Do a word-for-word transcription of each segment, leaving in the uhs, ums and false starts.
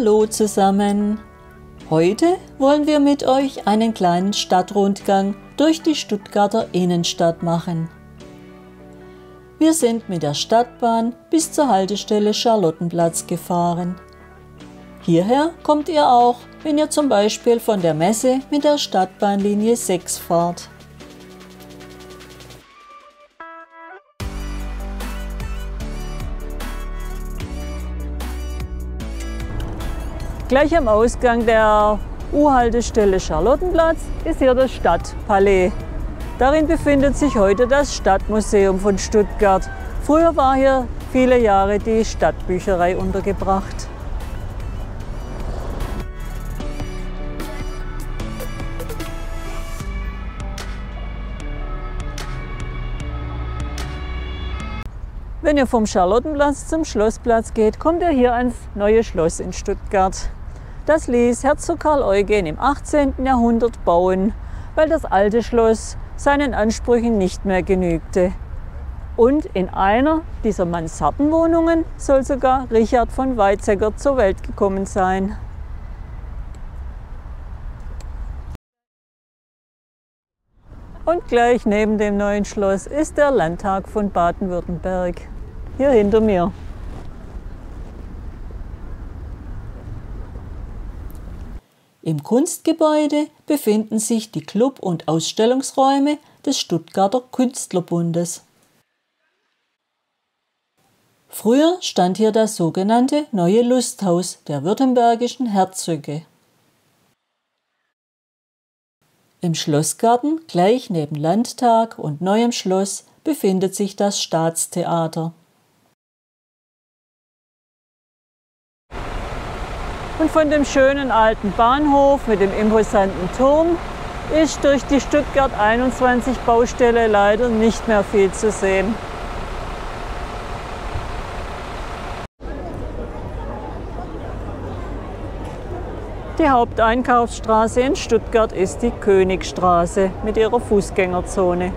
Hallo zusammen! Heute wollen wir mit euch einen kleinen Stadtrundgang durch die Stuttgarter Innenstadt machen. Wir sind mit der Stadtbahn bis zur Haltestelle Charlottenplatz gefahren. Hierher kommt ihr auch, wenn ihr zum Beispiel von der Messe mit der Stadtbahnlinie sechs fahrt. Gleich am Ausgang der U-Haltestelle Charlottenplatz ist hier das Stadtpalais. Darin befindet sich heute das Stadtmuseum von Stuttgart. Früher war hier viele Jahre die Stadtbücherei untergebracht. Wenn ihr vom Charlottenplatz zum Schlossplatz geht, kommt ihr hier ans Neue Schloss in Stuttgart. Das ließ Herzog Karl Eugen im achtzehnten Jahrhundert bauen, weil das alte Schloss seinen Ansprüchen nicht mehr genügte. Und in einer dieser Mansardenwohnungen soll sogar Richard von Weizsäcker zur Welt gekommen sein. Und gleich neben dem Neuen Schloss ist der Landtag von Baden-Württemberg. Hier hinter mir. Im Kunstgebäude befinden sich die Club- und Ausstellungsräume des Stuttgarter Künstlerbundes. Früher stand hier das sogenannte Neue Lusthaus der württembergischen Herzöge. Im Schlossgarten, gleich neben Landtag und Neuem Schloss, befindet sich das Staatstheater. Und von dem schönen alten Bahnhof mit dem imposanten Turm ist durch die Stuttgart einundzwanzig Baustelle leider nicht mehr viel zu sehen. Die Haupteinkaufsstraße in Stuttgart ist die Königstraße mit ihrer Fußgängerzone.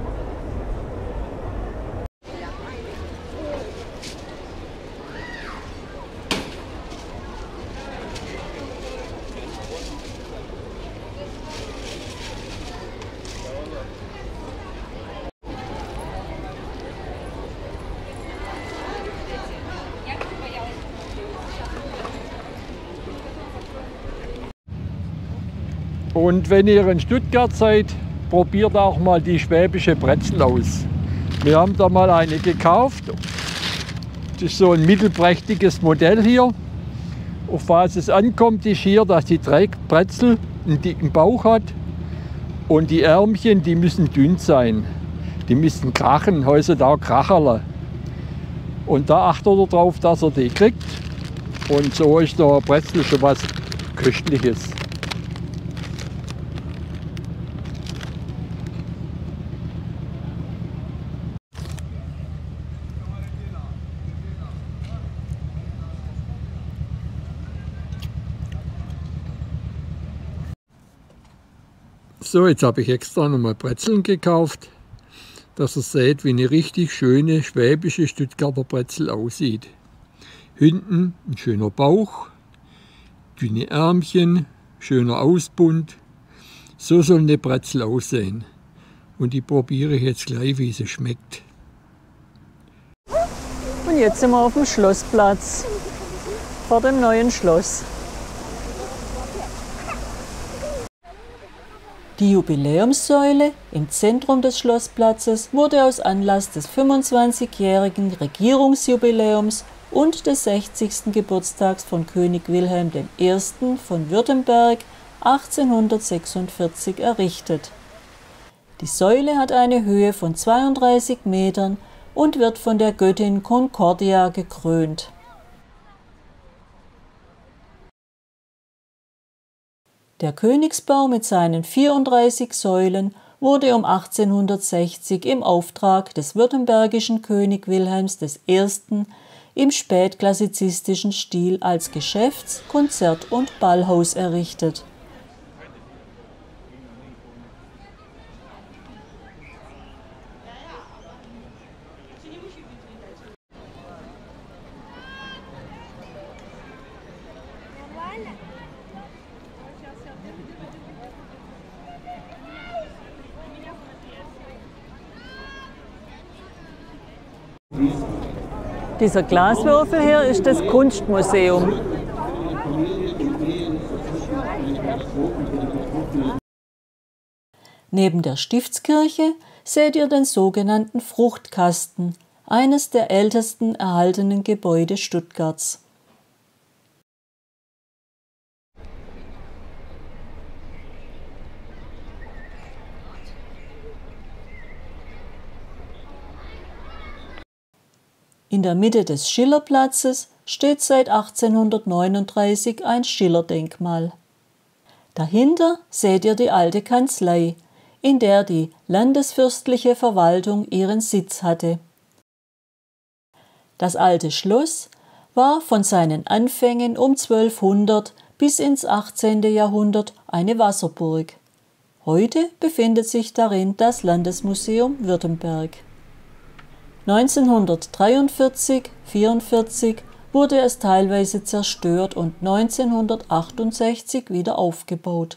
Und wenn ihr in Stuttgart seid, probiert auch mal die schwäbische Brezel aus. Wir haben da mal eine gekauft. Das ist so ein mittelprächtiges Modell hier. Auf was es ankommt, ist hier, dass die Brezel einen dicken Bauch hat. Und die Ärmchen, die müssen dünn sein. Die müssen krachen, heutzutage Kracherle. Und da achtet er darauf, dass er die kriegt. Und so ist der Brezel schon was Köstliches. So, jetzt habe ich extra nochmal Brezeln gekauft, dass ihr seht, wie eine richtig schöne schwäbische Stuttgarter Brezel aussieht. Hinten ein schöner Bauch, dünne Ärmchen, schöner Ausbund. So soll eine Brezel aussehen. Und die probiere ich jetzt gleich, wie sie schmeckt. Und jetzt sind wir auf dem Schlossplatz vor dem Neuen Schloss. Die Jubiläumssäule im Zentrum des Schlossplatzes wurde aus Anlass des fünfundzwanzigjährigen Regierungsjubiläums und des sechzigsten Geburtstags von König Wilhelm der Erste von Württemberg achtzehnhundertsechsundvierzig errichtet. Die Säule hat eine Höhe von zweiunddreißig Metern und wird von der Göttin Concordia gekrönt. Der Königsbau mit seinen vierunddreißig Säulen wurde um achtzehnhundertsechzig im Auftrag des württembergischen König Wilhelms der Erste im spätklassizistischen Stil als Geschäfts-, Konzert- und Ballhaus errichtet. Dieser Glaswürfel hier ist das Kunstmuseum. Neben der Stiftskirche seht ihr den sogenannten Fruchtkasten, eines der ältesten erhaltenen Gebäude Stuttgarts. In der Mitte des Schillerplatzes steht seit achtzehnhundertneununddreißig ein Schillerdenkmal. Dahinter seht ihr die alte Kanzlei, in der die landesfürstliche Verwaltung ihren Sitz hatte. Das alte Schloss war von seinen Anfängen um zwölfhundert bis ins achtzehnte Jahrhundert eine Wasserburg. Heute befindet sich darin das Landesmuseum Württemberg. neunzehnhundertdreiundvierzig vierundvierzig wurde es teilweise zerstört und neunzehnhundertachtundsechzig wieder aufgebaut.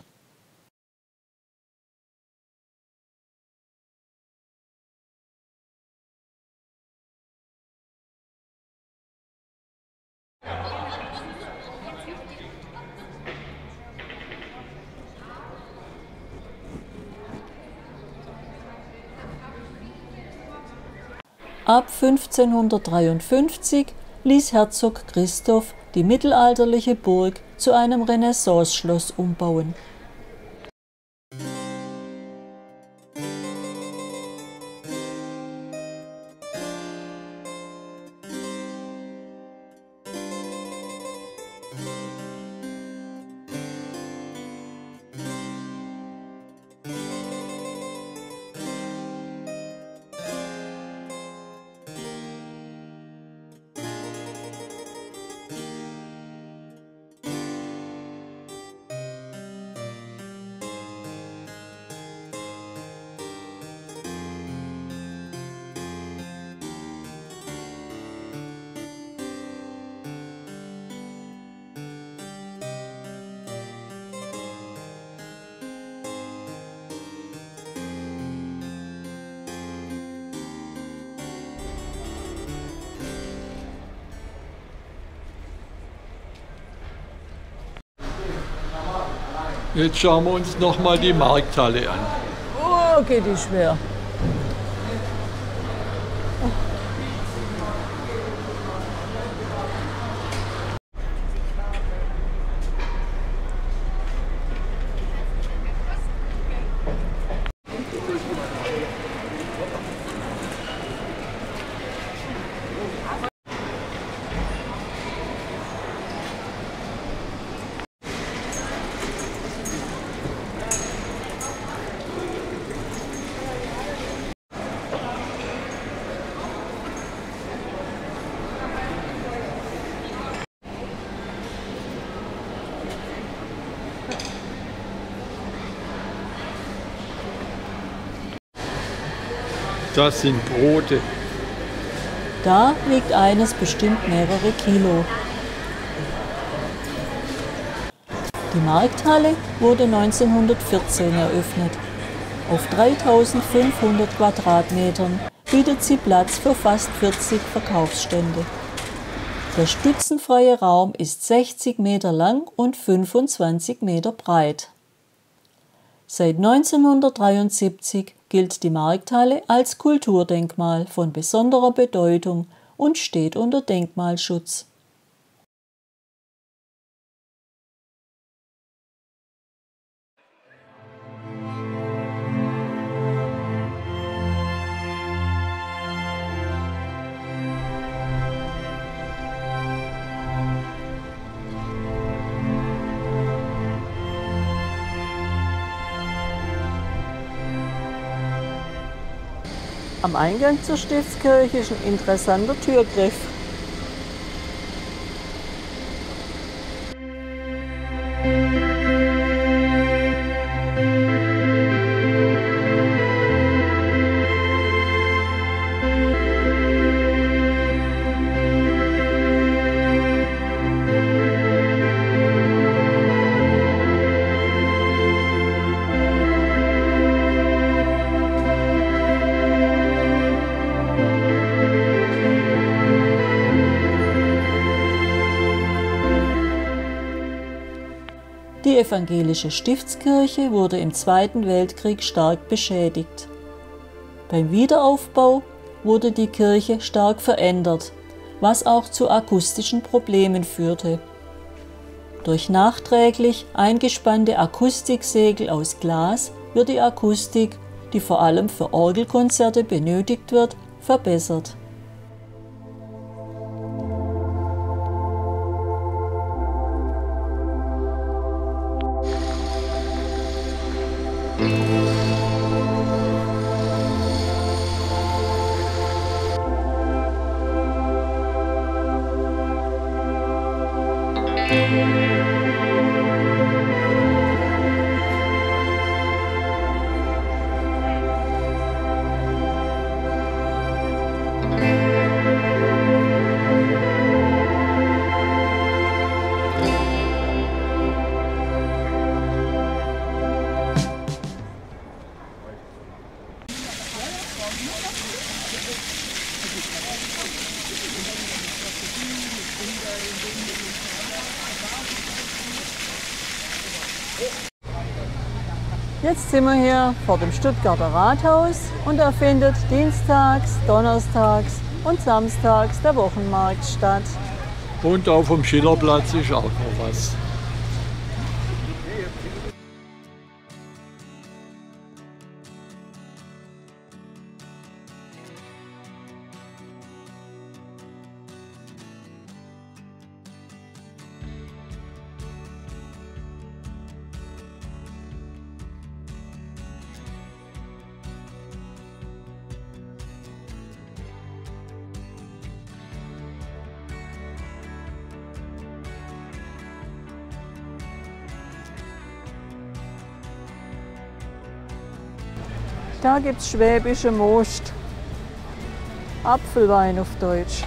Ab fünfzehnhundertdreiundfünfzig ließ Herzog Christoph die mittelalterliche Burg zu einem Renaissanceschloss umbauen. Jetzt schauen wir uns noch mal die Markthalle an. Oh, geht die schwer. Das sind Brote. Da wiegt eines bestimmt mehrere Kilo. Die Markthalle wurde neunzehnhundertvierzehn eröffnet. Auf dreitausendfünfhundert Quadratmetern bietet sie Platz für fast vierzig Verkaufsstände. Der stützenfreie Raum ist sechzig Meter lang und fünfundzwanzig Meter breit. Seit neunzehnhundertdreiundsiebzig gilt die Markthalle als Kulturdenkmal von besonderer Bedeutung und steht unter Denkmalschutz. Am Eingang zur Stiftskirche ist ein interessanter Türgriff. evangelische Stiftskirche wurde im Zweiten Weltkrieg stark beschädigt. Beim Wiederaufbau wurde die Kirche stark verändert, was auch zu akustischen Problemen führte. Durch nachträglich eingespannte Akustiksegel aus Glas wird die Akustik, die vor allem für Orgelkonzerte benötigt wird, verbessert. Jetzt sind wir hier vor dem Stuttgarter Rathaus und da findet dienstags, donnerstags und samstags der Wochenmarkt statt. Und auf dem Schillerplatz ist auch noch was. Da gibt es schwäbische Most, Apfelwein auf Deutsch.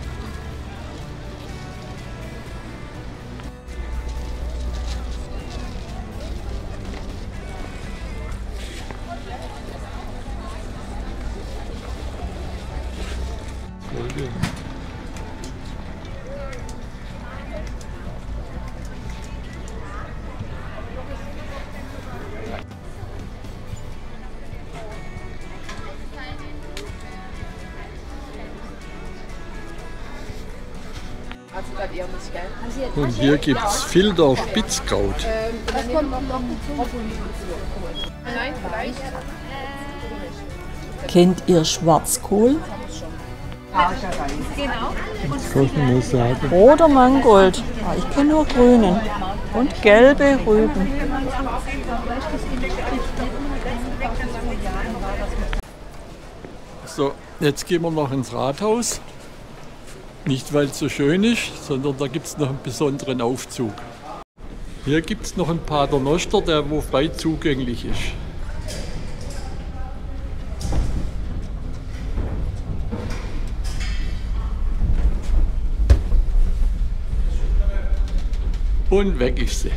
Und hier gibt es Filder Spitzkraut. Kennt ihr Schwarzkohl? Das kann ich nur sagen. Roter Mangold. Ah, ich kenne nur grünen. Und gelbe Rüben. So, jetzt gehen wir noch ins Rathaus. Nicht, weil es so schön ist, sondern da gibt es noch einen besonderen Aufzug. Hier gibt es noch einen Paternoster, der wo frei zugänglich ist. Und weg ist sie.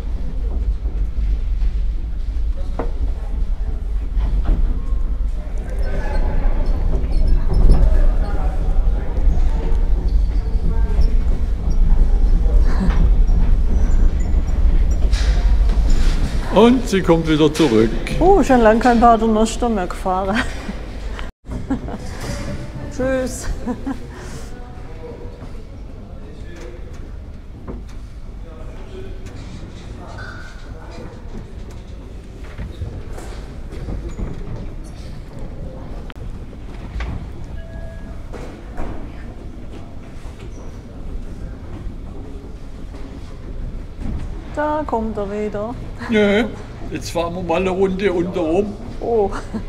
Und sie kommt wieder zurück. Oh, schon lange kein Paternoster mehr gefahren. Tschüss. Da kommt er wieder. Nö, jetzt fahren wir mal eine Runde untenrum. Oh.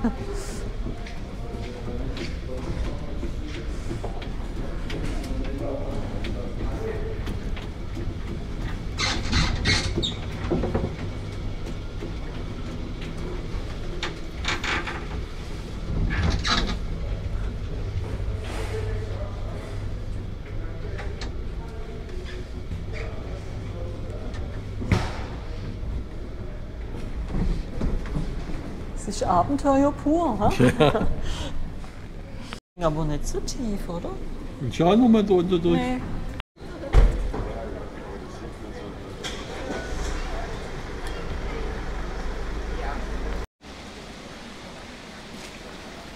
Das ist Abenteuer pur, ha? Ja. Aber nicht so tief, oder? Und schauen wir mal da unten durch. Nee.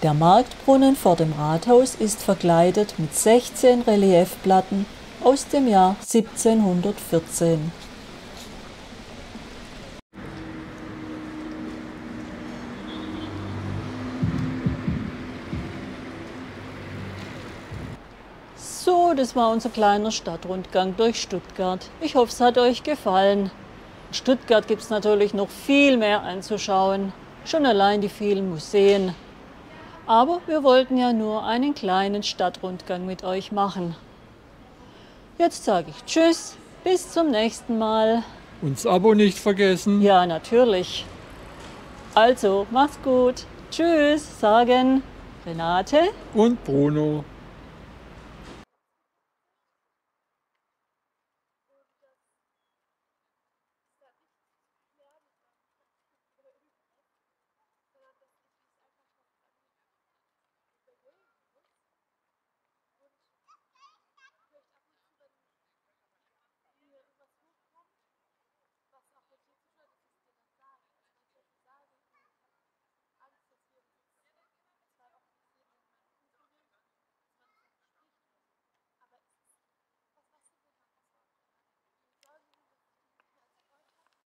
Der Marktbrunnen vor dem Rathaus ist verkleidet mit sechzehn Reliefplatten aus dem Jahr siebzehnhundertvierzehn. So, das war unser kleiner Stadtrundgang durch Stuttgart. Ich hoffe, es hat euch gefallen. In Stuttgart gibt es natürlich noch viel mehr anzuschauen, schon allein die vielen Museen. Aber wir wollten ja nur einen kleinen Stadtrundgang mit euch machen. Jetzt sage ich Tschüss, bis zum nächsten Mal. Und das Abo nicht vergessen. Ja, natürlich. Also, macht's gut. Tschüss, sagen Renate Und Bruno.